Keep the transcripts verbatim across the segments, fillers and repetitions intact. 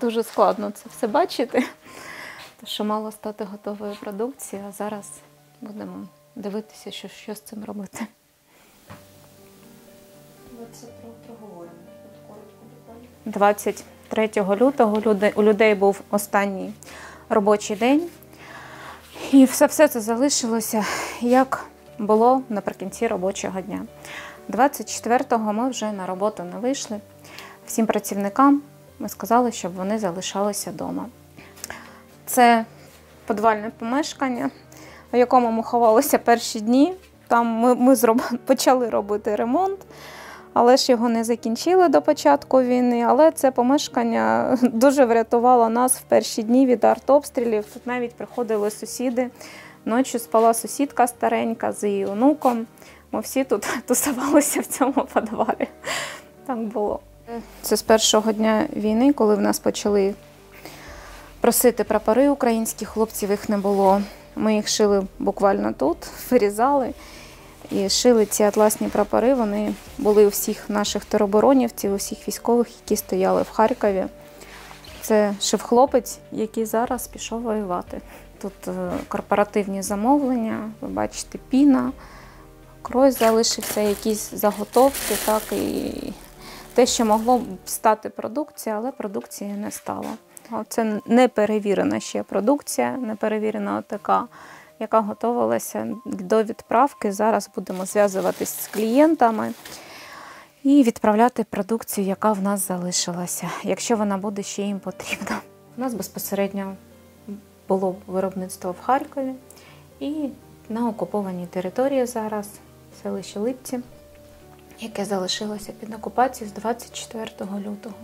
дуже складно це все бачити, тому що мало стати готовою продукції, а зараз будемо дивитися, що, що з цим робити. двадцять третього лютого у людей був останній робочий день. І все, все це залишилося, як було наприкінці робочого дня. двадцять четвертого ми вже на роботу не вийшли. Всім працівникам ми сказали, щоб вони залишалися вдома. Це підвальне помешкання, в якому ми ховалися перші дні. Там ми, ми зроб... почали робити ремонт, але ж його не закінчили до початку війни. Але це помешкання дуже врятувало нас в перші дні від артобстрілів. Тут навіть приходили сусіди. Ночі спала сусідка старенька з її онуком. Ми всі тут тусувалися в цьому підвалі. Так було. Це з першого дня війни, коли в нас почали просити прапори українські, хлопців їх не було. Ми їх шили буквально тут, вирізали і шили ці атласні прапори. Вони були у всіх наших тероборонівців, у всіх військових, які стояли в Харкові. Це шив хлопець, який зараз пішов воювати. Тут корпоративні замовлення, ви бачите, піна, крой залишився, якісь заготовки, так, і те, що могло б стати продукція, але продукції не стало. Це неперевірена ще продукція, неперевірена ОТК, яка готувалася до відправки. Зараз будемо зв'язуватись з клієнтами і відправляти продукцію, яка в нас залишилася, якщо вона буде ще їм потрібна. У нас безпосередньо було виробництво в Харкові і на окупованій території зараз, селище Липці, яке залишилося під окупацією з двадцять четвертого лютого.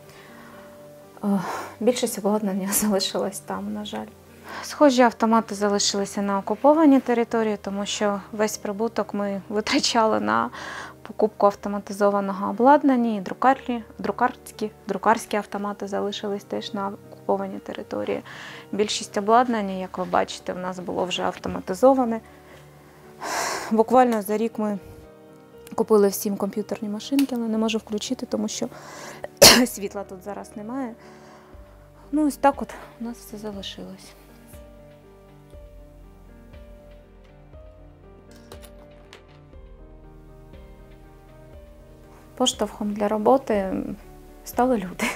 Більшість обладнання залишилось там, на жаль. Схожі автомати залишилися на окупованій території, тому що весь прибуток ми витрачали на покупку автоматизованого обладнання, і друкарні, друкарські, друкарські автомати залишились теж на окупованій території. Більшість обладнання, як ви бачите, в нас було вже автоматизоване. Буквально за рік ми купили всім комп'ютерні машинки, але не можу включити, тому що світла тут зараз немає. Ну, ось так от у нас все залишилось. Поштовхом для роботи стали люди.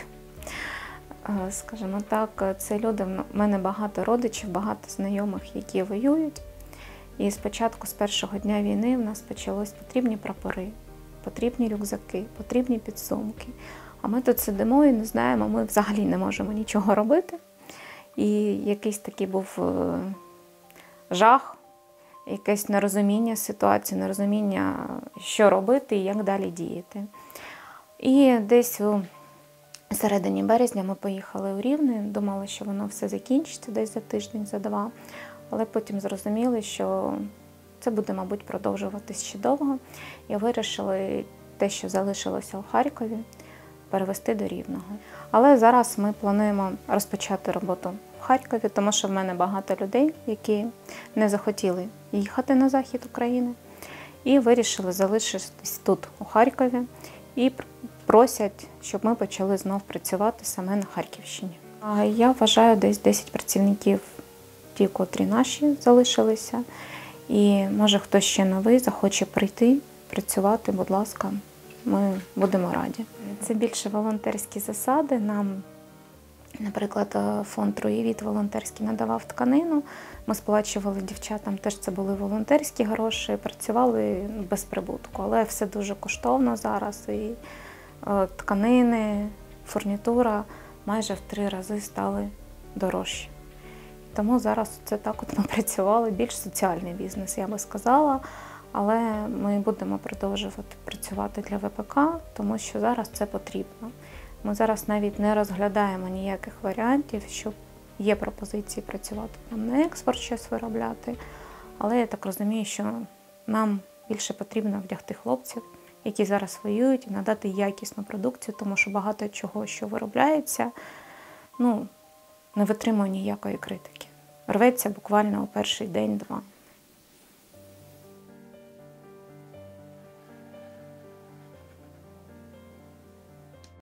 Скажімо так, це люди, в мене багато родичів, багато знайомих, які воюють. І спочатку, з першого дня війни, в нас почалось потрібні прапори, потрібні рюкзаки, потрібні підсумки. А ми тут сидимо і не знаємо, ми взагалі не можемо нічого робити. І якийсь такий був жах, якесь нерозуміння ситуації, нерозуміння, що робити і як далі діяти. І десь у середині березня ми поїхали у Рівне, думали, що воно все закінчиться десь за тиждень, за два. Але потім зрозуміли, що це буде, мабуть, продовжуватись ще довго. І вирішили те, що залишилося у Харкові, перевести до Рівного. Але зараз ми плануємо розпочати роботу в Харкові, тому що в мене багато людей, які не захотіли їхати на захід України і вирішили залишитись тут, у Харкові, і просять, щоб ми почали знов працювати саме на Харківщині. Я вважаю, десь десять працівників, ті, котрі наші залишилися, і може хтось ще новий захоче прийти, працювати, будь ласка, ми будемо раді. Це більше волонтерські засади. Нам, наприклад, фонд «Руєвіт» волонтерський надавав тканину. Ми сплачували дівчатам, теж це були волонтерські гроші, працювали без прибутку. Але все дуже коштовно зараз. І тканини, фурнітура майже в три рази стали дорожчі. Тому зараз це так от ми працювали, більш соціальний бізнес, я би сказала. Але ми будемо продовжувати працювати для ВПК, тому що зараз це потрібно. Ми зараз навіть не розглядаємо ніяких варіантів, що є пропозиції працювати нам на експорт, щось виробляти. Але я так розумію, що нам більше потрібно вдягти хлопців, які зараз воюють, і надати якісну продукцію, тому що багато чого, що виробляється, ну, не витримує ніякої критики. Рветься буквально у перший день-два.